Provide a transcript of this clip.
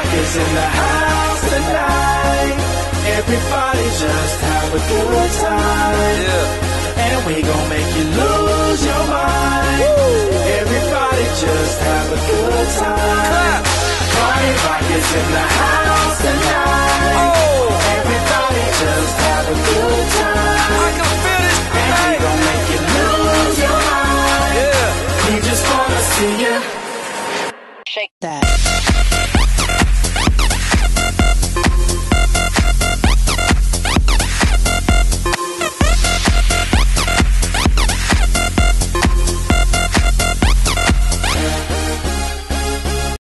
Rockets in the house tonight. Everybody just have a good time. Yeah. And we gon' make you lose your mind. Woo. Everybody just have a good time. Party Rockets in the house tonight.